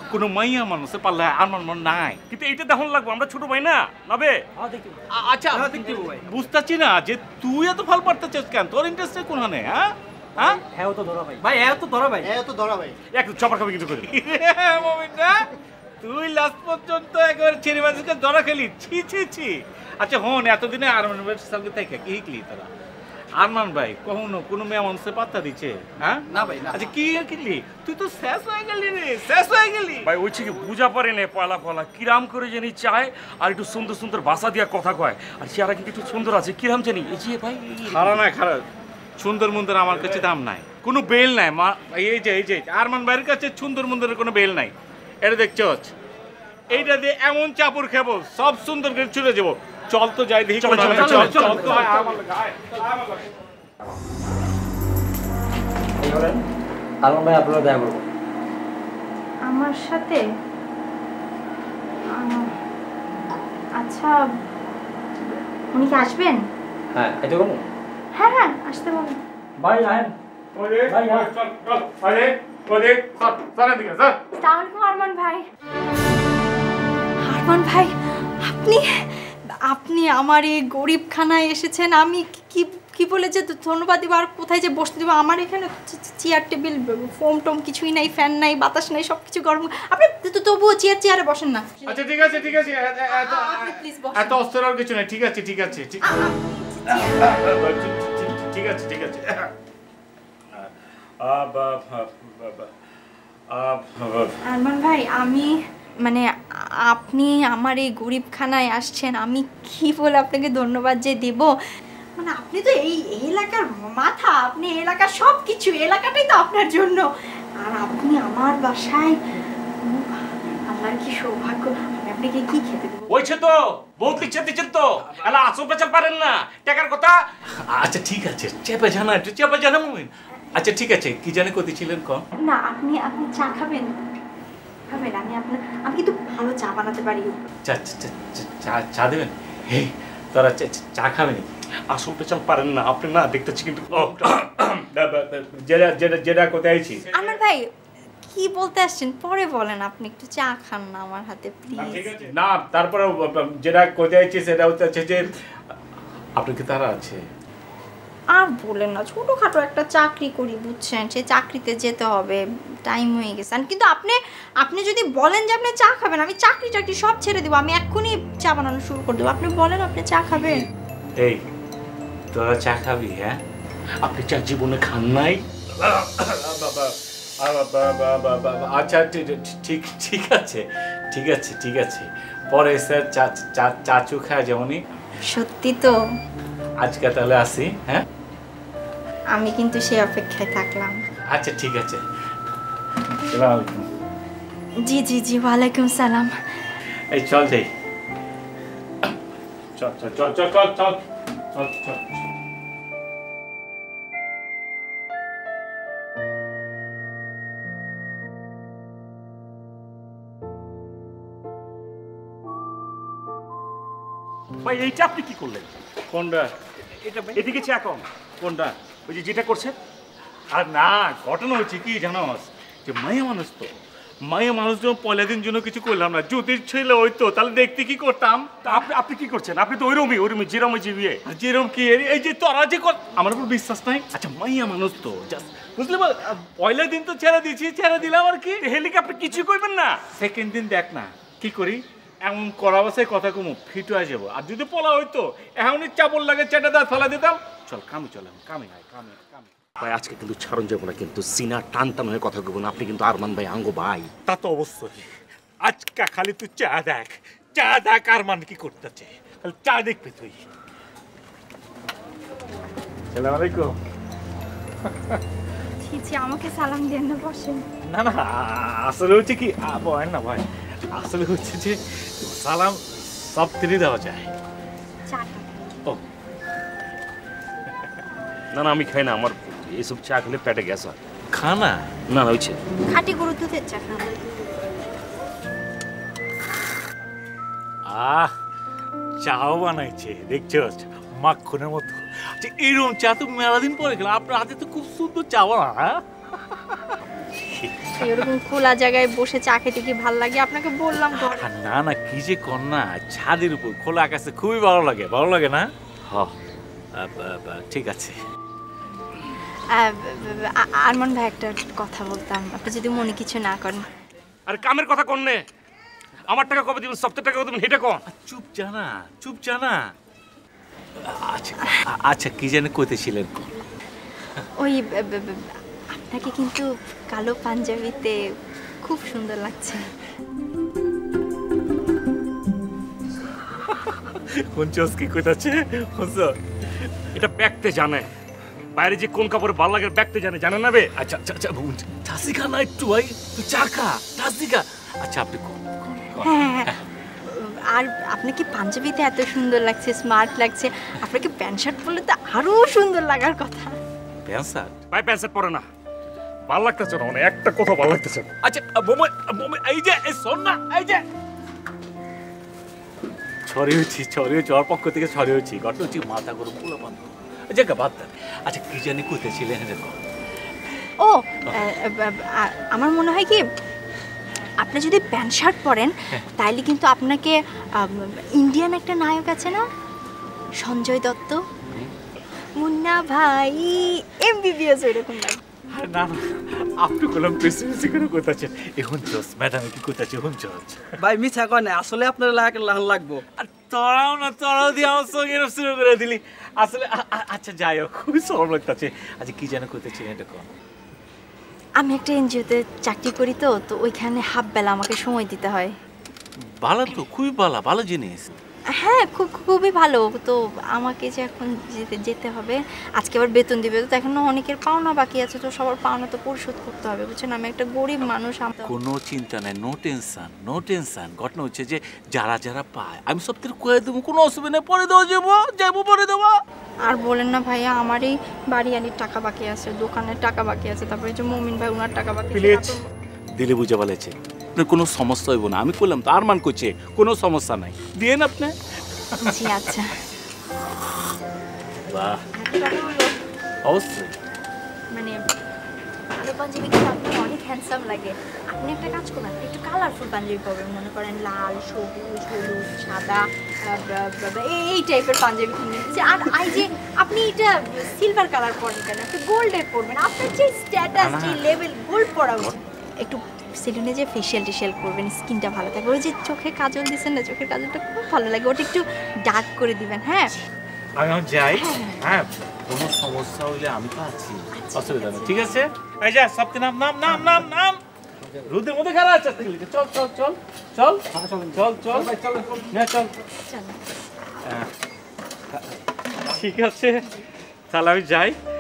কোনো মাইয়া মানুষে পারলে আরমান মন নাই, কিন্তু এইটা দেখানো লাগবো আমরা ছোট ভাই না নবে। আচ্ছা বুঝতেছি না যে তুই এত ভাল পারতেছিস কেন, তোর ইন্টারেস্ট কোনখানে? হ্যাঁ হ্যাঁ তো ধরা ভাই, ভাই হ্যাঁ তো ধরা ভাই, হ্যাঁ তো ধরা ভাই, একটু চপার খাবি কিন্তু করে মমিন না, তুই লাস্ট পর্যন্ত একবার ছেড়ে বাজিকে ধরা খেলি, ছি ছি ছি। আচ্ছা হন, এতদিনে আরমান ভাইয়ের সঙ্গে থেকে কি শিখলি তোরা? আরমান ভাই কখনো কোনো মেয়ে মানুষের পাত্তা দিচ্ছে? হ্যাঁ না ভাই না। আচ্ছা কি কিনলি তুই? তো শেষ হয়ে গেলি রে, শেষ হয়ে গেলি ভাই। ওই থেকে বুঝা পারে না পয়লা পয়লা কিরাম করে জানি চায় আর একটু সুন্দর সুন্দর ভাষা দিয়া কথা কয়, আর চেহারা কিন্তু একটু সুন্দর আছে কিরাম জানি। এই যে ভাই খারাপ না খারাপ, সুন্দর মুন্দর আমার কাছে দাম নাই, কোনো বেল নাই। এই যে আরমান ভাইয়ের কাছে সুন্দর মুন্দরের কোনো বেল নাই। এটা দেখছ, এইটা দিয়ে এমন চাপড় খাবো সব সুন্দর করে ছুটে যাবো। চল তো যাই দেখি। আলম ভাই আপনারা দেখা করবো আমার সাথে? আচ্ছা উনি কি আসবেন? হ্যাঁ এটা করবো। হ্যাঁ হ্যাঁ আসতে বলুন। ভাই আহেন আরমান ভাই। আরমান ভাই আপনি আপনি আমার এই গরিবখানায় এসেছেন, আমি কি কি বলে যে ধন্যবাদ দিব আর কোথায় যে বসতে দেবো? আমার এখানে চেয়ার টেবিল ফোম টোম কিছুই নাই, ফ্যান নাই, বাতাস নাই, সব কিছু গরম। আপনি তবুও চেয়ারে বসেন না। আচ্ছা ঠিক আছে ঠিক আছে, এত অস্থির আর কিছু নাই। ঠিক আছে ঠিক আছে ঠিক আছে ঠিক আছে। আরমান ভাই আমি মানে আপনি আমার এই গরিবখানায় আসছেন, আমি কি বলে আপনাকে ধন্যবাদ যে দেব? মানে আপনি তো এই এলাকার মাথা, আপনি এলাকার সব কিছু, এলাকাটাই তো আপনার জন্য। আর আপনি আমার বাসায়, আল্লাহর কি সৌভাগ্য, আমি আপনাকে কি খেতে দেবো? ওইছে তো বহুত লিখছে দিচ্ছেন তো, আলা আসল পেছাল পারেন না টাকার কথা। আচ্ছা ঠিক আছে, চেপে জানা একটু চেপে জানা মুমিন। আচ্ছা ঠিক আছে, কি জানে কতি ছিলেন কম? না আপনি চা খাবেন? খাবেন? আমি কিন্তু ভালো চা বানাতে পারি। চা দেবেন? হে তোরা চা খাবেন? আসল পেছাল পারেন না আপনি না, দেখতেছি কিন্তু। যেটা কোথায় আছি আমার ভাই কি বলতে আসছেন পরে বলেন, আপনি একটু চা খান না আমার হাতে প্লিজ। না তারপরে যেটা কোথায় আছি সেটা হচ্ছে যে আপনার কি তারা আছে? আর বলেন না, ছোটোখাটো একটা চাকরি করি বুঝছেন, সেই চাকরিতে যেতে হবে, টাইম হয়ে গেছে। কিন্তু আপনি যদি বলেন যে আপনি চা খাবেন, আমি চাকরি সব ছেড়ে দেবো, আমি এক্ষুনি চা বানানো শুরু করে দেবো। আপনি বলেন আপনি চা খাবেন? এই তোরা চা খাবি? হ্যাঁ আপনি চা জীবনে খান নাই? আচ্ছা ঠিক আছে ঠিক আছে ঠিক আছে, পরে স্যার চাচু খায় যেমনই। সত্যি তো? আজকে তাহলে আসি। হ্যাঁ আমি কিন্তু সেই অপেক্ষায় থাকলাম। আচ্ছা ঠিক আছে। জি জি জি ওয়ালাইকুম সালাম। এই চল যাই, চল চল চল চল চল চল চল চল। ভাই এইটা আপনি কি করলেন? কোনটা? এটা এদিকে চা কম। কোনটা? ওই যে যেটা করছে। আর না ঘটনা হচ্ছে কি জানোস, যে মায়া মানুষ তো, মায়া মানুষ যখন পয়লা দিন জন্য কিছু করলাম না, যদি ছেলে হইতো তাহলে দেখতে কি করতাম। আপনি কি করছেন? আপনি তো ওইরকমই যেরকম জিবিয়ে যেরকম কি এই যে তোরা যে আমার উপর বিশ্বাস নাই। আচ্ছা মাইয়া মানুষ তো জাস্ট বুঝলি, পয়লা দিন তো ছেড়ে দিয়েছি, ছেড়ে দিলাম আর কি। হেলিকে আপনি কিছু করবেন না, সেকেন্ড দিন দেখ না কি করি, এমন করা অবস্থায় কথা কমু ফিট হয়ে যাবো। আর যদি পলা হইতো এমনই চাপড় লাগে চেটা দাঁত ফেলা দিতাম। চল কামে চলে, কামে আয় কামে কামে। ভাই আজকে কিন্তু ছাড়ন যাবো না, কিন্তু সিনা টান টান হয়ে কথা কইব না। আপনি কিন্তু আরমান ভাই আঙ্গো ভাই। তা তো অবশ্যই। আজকা খালি তুই চা দেখ, চা দেখ আরমান কি করতেছে, খালি চা দেখবি তুই। সালাম আলাইকুম। জি জি আমাকে সালাম দেন না, বসেন। না না আসলে হচ্ছে কি বলেন না ভাই, আসলে হচ্ছে যে সালাম সব তিরি দেওয়া যায়। ও না না আমি খাই না, আমার এইসব চা খেলে পেটে গ্যাস হয়। খানা? না না হচ্ছে খাঁটি গরুর দুধের চা খান। চাও বানাইছে দেখছো মাখনের মতো। আচ্ছা এইরকম চা তো মেলা দিন পরে খেলাম, আপনার হাতে তো খুব সুন্দর চা বানা। এরকম খোলা জায়গায় বসে চা খেতে কি ভালো লাগে আপনাকে বললাম তো। না না কি যে কর না, ছাদের উপর খোলা আকাশে খুবই ভালো লাগে না? হ্যাঁ ঠিক আছে। আরমান ভাই একটা কথা বলতাম, আপনি যদি মনে কিছু না করেন। আরে কামের কথা কোন নে? আমার টাকা কবে দিবেন, সপ্তাহ টাকা কবে দিবেন, এটা কোন? চুপ জানা। আচ্ছা কি জানি কইতেছিলেন? ওই আপনাকে কিন্তু কালো পাঞ্জাবিতে খুব সুন্দর লাগছে। কোনচস কি কইতাছে? এটা ব্যাগতে জানে, বাইরে যে কোন কাপড়ে ভালো লাগে ব্যাগতে জানে না বে? আচ্ছা ঠাসিকা না একটু ভাই, তুই চাকা ঠাসিকা। আচ্ছা আপনি হ্যাঁ, আর আপনাকে পাঞ্জাবিতে এত সুন্দর লাগছে, স্মার্ট লাগছে, আপনাকে প্যান্ট শার্ট পরলে তো আরো সুন্দর লাগার কথা। Pant shirt? ভাই প্যান্ট শার্ট পরে না, ভালো লাগতেছে না, মানে একটা কথা ভালো লাগতেছে না। আচ্ছা মোমে এই যে শোন না, এই যে ছড়িয়েছি ওর পক্ষ থেকে ছড়িয়েছি, ঘটনা হচ্ছে মাথা করে পুরো বন্ধ। জায়গা বাদ দেন। আচ্ছা কি জানি কইতেছিলেন? ও আমার মনে হয় কি আপনি যদি প্যান্ট শার্ট পরেন তাইলে কিন্তু আপনাকে ইন্ডিয়ান একটা নায়ক আছে না, সঞ্জয় দত্ত, মুন্না ভাই, MBBS এরকম লাগে। না আপনি কলম পেসিমেসি করে কইতাছেন। এখন জস ম্যাডাম কি কইতাছে? এখন জস ভাই মিছা কয় না, আসলে আপনার লাগবো। আর তোরাও দিয়ে আমার সঙ্গে শুরু করে দিলি আসলে। আচ্ছা যাই হোক, খুবই সরম লাগতেছে। আচ্ছা কি জানো কইতেছিলেন এটা কোন? আমি একটা এনজিওতে চাকরি করি, তো ওইখানে হাফ বেলা আমাকে সময় দিতে হয়। ভালো তো, খুবই ভালো জিনিস। হ্যাঁ খুবই ভালো। তো আমাকে যে এখন যেতে হবে, আজকে আবার বেতন দিবে, তো এখনো অনেকের পাওনা বাকি আছে, তো সবার পাওনা তো পরিশোধ করতে হবে, বুঝছেন? আমি একটা গরিব মানুষ। কোনো চিন্তা নাই, নো টেনশন। ঘটনা হচ্ছে যে যারা পায় আমি সব থেকে কয়ে দেবো, কোনো অসুবিধা নেই, পরে দেওয়া যাবো পরে দেবো। আর বলেন না ভাইয়া, আমারই বাড়ি আনির টাকা বাকি আছে, দোকানের টাকা বাকি আছে, তারপরে যে মমিন ভাই ওনার টাকা বাকি আছে। দিলে বুঝে বলেছে কোনো সমস্যা হইব না। আমি করলাম তো, আর মান করছে কোনো সমস্যা নাই, দিয়েন আপনি। জি আচ্ছা। বাহ, অবশ্যই। মানে কালো পাঞ্জাবি কিন্তু আপনি অনেক হ্যান্ডসাম লাগে। আপনি একটা কাজ করবেন, একটু কালারফুল পাঞ্জাবি পরবেন, মনে করেন লাল, সবুজ, হলুদ, সাদা, এই টাইপের পাঞ্জাবি কিনে। আর এই যে আপনি এটা সিলভার কালার পরেন কেন? একটু গোল্ডের পরবেন। আপনার যে স্ট্যাটাস, যে লেভেল, গোল্ড পরা উচিত। একটু সেলুনে যে ফেশিয়াল করবেন, স্কিনটা ভালো থাকবে। ওই যে চোখে কাজল দিচ্ছেন না, চোখের কাজলটা খুব ভালো লাগে, ওটা একটু ডার্ক করে দিবেন। হ্যাঁ আমি যাই। হ্যাঁ কোনো সমস্যা হইলে আমি তো আছি, অসুবিধা নেই। ঠিক আছে, এই যা সবকে নাম রোদের মধ্যে খারাপ আছে। চল ঠিক আছে, তাহলে আমি যাই।